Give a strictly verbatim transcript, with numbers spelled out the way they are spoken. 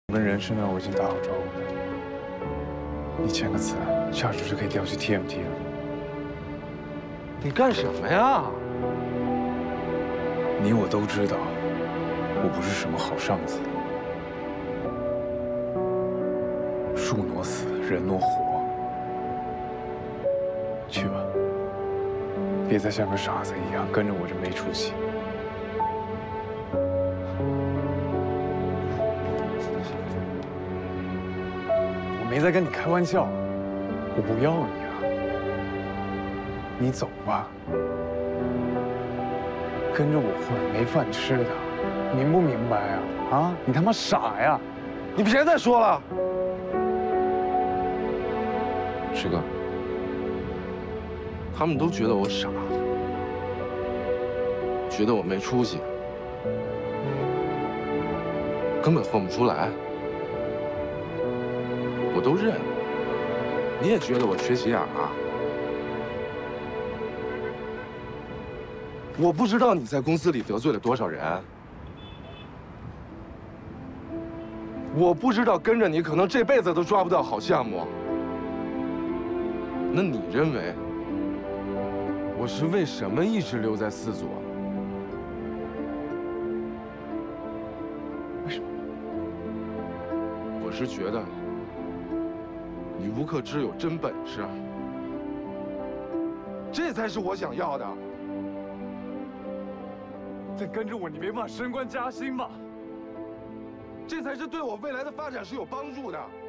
跟人事呢，我已经打好招呼了。你签个字，下周就可以调去 T M T 了。 你干什么呀？ 你我都知道，我不是什么好上司。树挪死，人挪活。去吧，别再像个傻子一样跟着我这没出息。 没在跟你开玩笑，我不要你了，你走吧。跟着我混没饭吃的，明不明白啊？啊，你他妈傻呀！ 你别再说了，师哥，他们都觉得我傻，觉得我没出息，根本混不出来。 我都认，你也觉得我缺心眼啊？我不知道你在公司里得罪了多少人，我不知道跟着你可能这辈子都抓不到好项目。那你认为我是为什么一直留在四组？ 为什么？ 我是觉得。 你吴克之有真本事，这才是我想要的。 再跟着我，你没办法升官加薪吧？ 这才是对我未来的发展是有帮助的。